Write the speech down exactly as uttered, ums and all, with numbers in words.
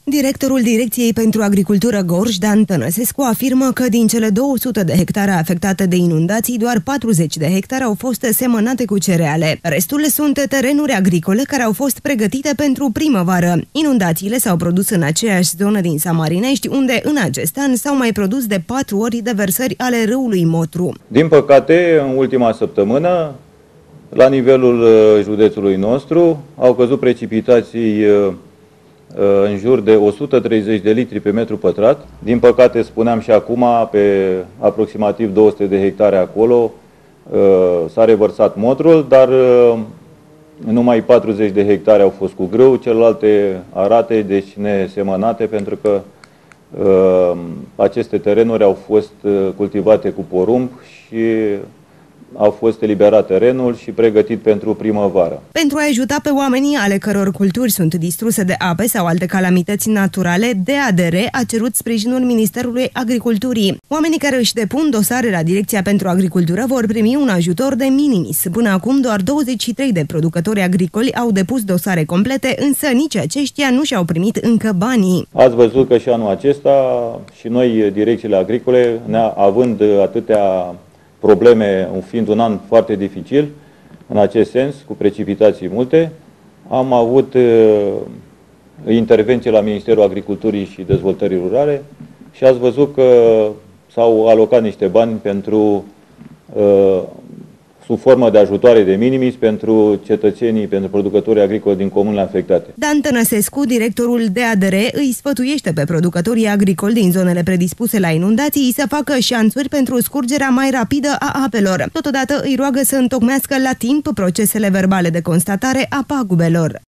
Directorul Direcției pentru Agricultură Gorj, Dan Tănăsescu, afirmă că din cele două sute de hectare afectate de inundații, doar patruzeci de hectare au fost semănate cu cereale. Restul sunt terenuri agricole care au fost pregătite pentru primăvară. Inundațiile s-au produs în aceeași zonă din Samarinești, unde în acest an s-au mai produs de patru ori deversări ale râului Motru. Din păcate, în ultima săptămână, la nivelul județului nostru, au căzut precipitații în jur de o sută treizeci de litri pe metru pătrat. Din păcate, spuneam și acum, pe aproximativ două sute de hectare acolo s-a revărsat Motrul, dar numai patruzeci de hectare au fost cu grâu, celelalte arate, deci nesemănate, pentru că aceste terenuri au fost cultivate cu porumb și au fost eliberat terenul și pregătit pentru primăvară. Pentru a ajuta pe oamenii ale căror culturi sunt distruse de ape sau alte calamități naturale, D A D R a cerut sprijinul Ministerului Agriculturii. Oamenii care își depun dosare la Direcția pentru Agricultură vor primi un ajutor de minimis. Până acum, doar douăzeci și trei de producători agricoli au depus dosare complete, însă nici aceștia nu și-au primit încă banii. Ați văzut că și anul acesta și noi, direcțiile agricole, având atâtea probleme, fiind un an foarte dificil în acest sens, cu precipitații multe, am avut uh, intervenție la Ministerul Agriculturii și Dezvoltării Rurale și ați văzut că s-au alocat niște bani pentru uh, sub formă de ajutoare de minimis pentru cetățenii, pentru producătorii agricoli din comunele afectate. Dan Tănăsescu, directorul D A D R, îi sfătuiește pe producătorii agricoli din zonele predispuse la inundații să facă șanțuri pentru scurgerea mai rapidă a apelor. Totodată îi roagă să întocmească la timp procesele verbale de constatare a pagubelor.